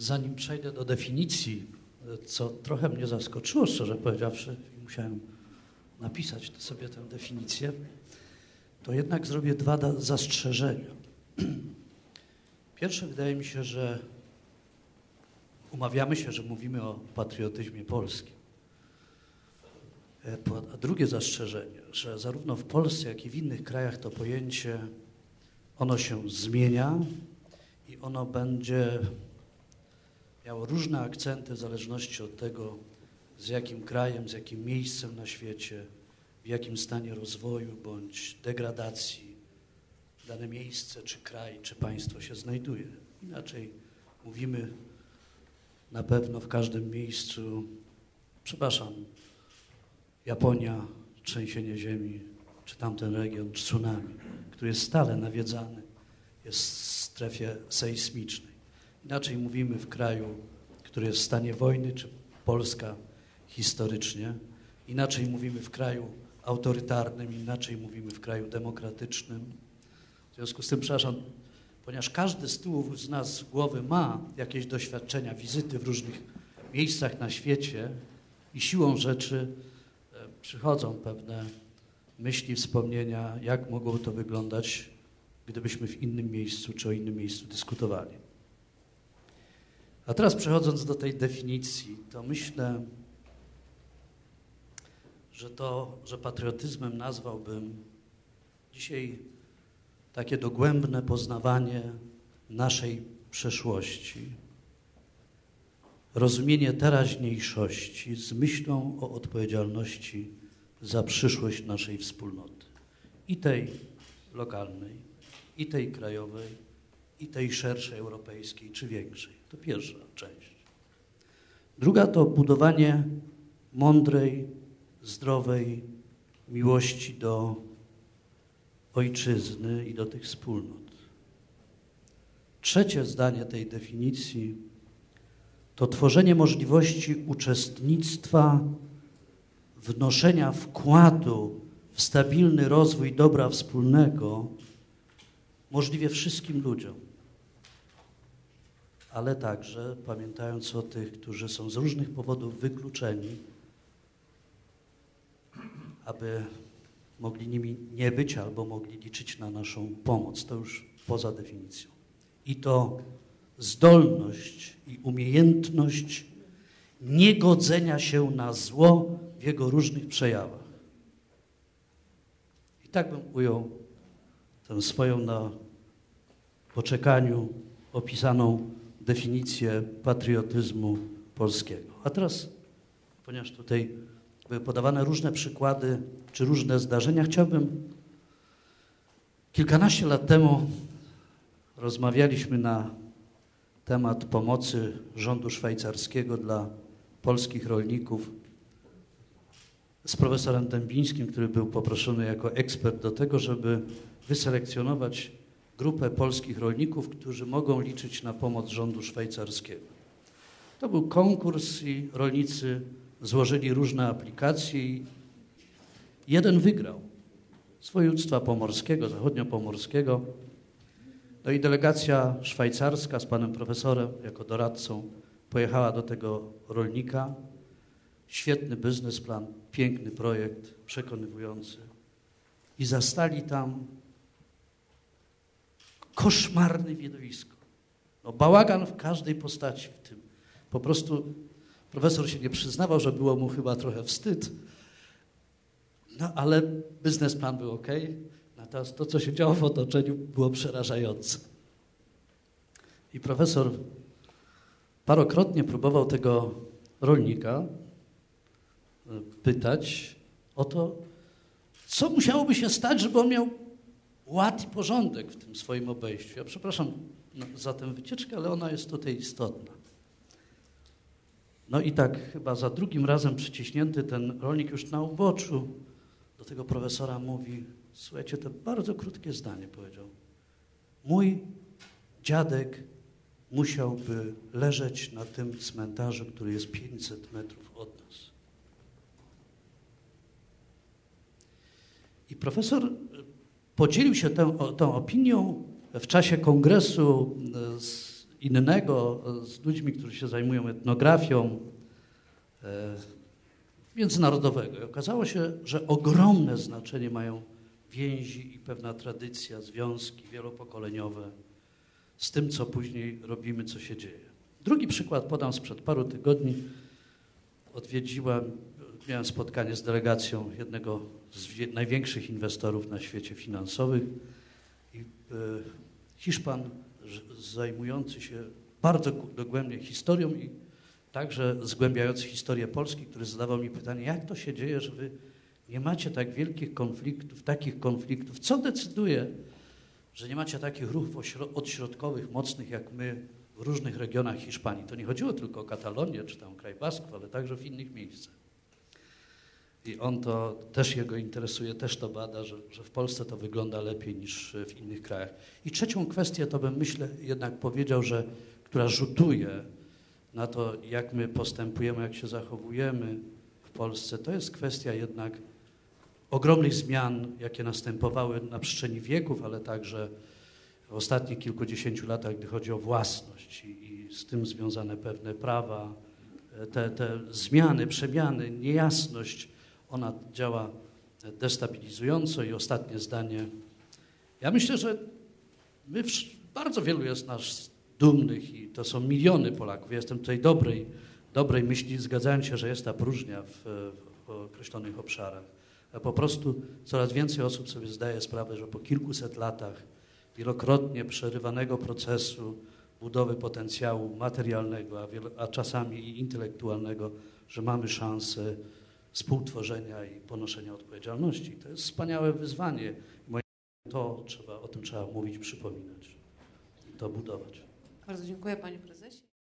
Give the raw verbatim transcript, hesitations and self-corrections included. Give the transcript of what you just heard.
Zanim przejdę do definicji, co trochę mnie zaskoczyło, szczerze powiedziawszy, i musiałem napisać sobie tę definicję, to jednak zrobię dwa zastrzeżenia. Pierwsze, wydaje mi się, że umawiamy się, że mówimy o patriotyzmie polskim. A drugie zastrzeżenie, że zarówno w Polsce, jak i w innych krajach to pojęcie, ono się zmienia i ono będzie miało różne akcenty w zależności od tego, z jakim krajem, z jakim miejscem na świecie, w jakim stanie rozwoju bądź degradacji dane miejsce, czy kraj, czy państwo się znajduje. Inaczej mówimy na pewno w każdym miejscu, przepraszam, Japonia, trzęsienie ziemi, czy tamten region, czy tsunami, który jest stale nawiedzany, jest w strefie sejsmicznej. Inaczej mówimy w kraju, który jest w stanie wojny, czy Polska historycznie. Inaczej mówimy w kraju autorytarnym, inaczej mówimy w kraju demokratycznym. W związku z tym, przepraszam, ponieważ każdy z tyłu z nas z głowy ma jakieś doświadczenia, wizyty w różnych miejscach na świecie i siłą rzeczy przychodzą pewne myśli, wspomnienia, jak mogłoby to wyglądać, gdybyśmy w innym miejscu czy o innym miejscu dyskutowali. A teraz przechodząc do tej definicji, to myślę, że to, że patriotyzmem nazwałbym dzisiaj takie dogłębne poznawanie naszej przeszłości, rozumienie teraźniejszości z myślą o odpowiedzialności za przyszłość naszej wspólnoty. I tej lokalnej, i tej krajowej, i tej szerszej europejskiej, czy większej. To pierwsza część. Druga to budowanie mądrej, zdrowej miłości do ojczyzny i do tych wspólnot. Trzecie zdanie tej definicji to tworzenie możliwości uczestnictwa, wnoszenia wkładu w stabilny rozwój dobra wspólnego możliwie wszystkim ludziom, ale także pamiętając o tych, którzy są z różnych powodów wykluczeni, aby mogli nimi nie być albo mogli liczyć na naszą pomoc. To już poza definicją. I to zdolność i umiejętność niegodzenia się na zło w jego różnych przejawach. I tak bym ujął tę swoją na poczekaniu opisaną definicję patriotyzmu polskiego. A teraz, ponieważ tutaj były podawane różne przykłady czy różne zdarzenia, chciałbym, kilkanaście lat temu rozmawialiśmy na temat pomocy rządu szwajcarskiego dla polskich rolników z profesorem Dębińskim, który był poproszony jako ekspert do tego, żeby wyselekcjonować grupę polskich rolników, którzy mogą liczyć na pomoc rządu szwajcarskiego. To był konkurs i rolnicy złożyli różne aplikacje i jeden wygrał z województwa pomorskiego, zachodniopomorskiego. No i delegacja szwajcarska z panem profesorem jako doradcą pojechała do tego rolnika. Świetny biznesplan, piękny projekt, przekonywujący. I zastali tam koszmarne widowisko. No, bałagan w każdej postaci w tym. Po prostu profesor się nie przyznawał, że było mu chyba trochę wstyd, no ale biznesplan był ok. Natomiast to, co się działo w otoczeniu, było przerażające. I profesor parokrotnie próbował tego rolnika pytać o to, co musiałoby się stać, żeby on miał ład i porządek w tym swoim obejściu. Ja przepraszam za tę wycieczkę, ale ona jest tutaj istotna. No i tak chyba za drugim razem przyciśnięty ten rolnik już na uboczu do tego profesora mówi: słuchajcie, to bardzo krótkie zdanie powiedział. Mój dziadek musiałby leżeć na tym cmentarzu, który jest pięćset metrów od nas. I profesor podzielił się tą, tą opinią w czasie kongresu z innego z ludźmi, którzy się zajmują etnografią e, międzynarodowego. I okazało się, że ogromne znaczenie mają więzi i pewna tradycja, związki wielopokoleniowe z tym, co później robimy, co się dzieje. Drugi przykład podam sprzed paru tygodni. Odwiedziłam, miałem spotkanie z delegacją jednego z wie, największych inwestorów na świecie finansowych i e, Hiszpan zajmujący się bardzo dogłębnie historią i także zgłębiający historię Polski, który zadawał mi pytanie, jak to się dzieje, że wy nie macie tak wielkich konfliktów, takich konfliktów, co decyduje, że nie macie takich ruchów odśrodkowych, mocnych jak my w różnych regionach Hiszpanii. To nie chodziło tylko o Katalonię czy tam kraj Basków, ale także w innych miejscach. I on to, też jego interesuje, też to bada, że, że w Polsce to wygląda lepiej niż w innych krajach. I trzecią kwestię to bym, myślę, jednak powiedział, że która rzutuje na to, jak my postępujemy, jak się zachowujemy w Polsce, to jest kwestia jednak ogromnych zmian, jakie następowały na przestrzeni wieków, ale także w ostatnich kilkudziesięciu latach, gdy chodzi o własność i, i z tym związane pewne prawa, te, te zmiany, przemiany, niejasność, ona działa destabilizująco. I ostatnie zdanie. Ja myślę, że my, bardzo wielu jest nas dumnych i to są miliony Polaków. Ja jestem tutaj dobrej, dobrej myśli, zgadzając się, że jest ta próżnia w, w określonych obszarach. A po prostu coraz więcej osób sobie zdaje sprawę, że po kilkuset latach wielokrotnie przerywanego procesu budowy potencjału materialnego, a, wielo, a czasami i intelektualnego, że mamy szansę współtworzenia i ponoszenia odpowiedzialności. To jest wspaniałe wyzwanie. Moim zdaniem to trzeba, o tym trzeba mówić, przypominać i to budować. Bardzo dziękuję, panie prezesie.